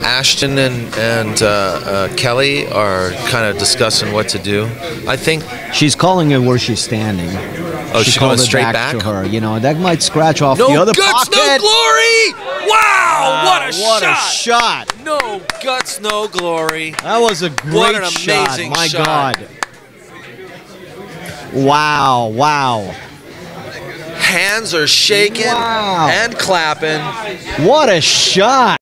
Ashton and Kelly are kind of discussing what to do. I think she's calling it where she's standing. Oh, she's going straight back to her. You know, that might scratch off the other guts, pocket. No glory! Wow, what a shot! What a shot! No guts, no glory. That was a great shot. My God. Wow, wow. Hands are shaking and clapping. What a shot.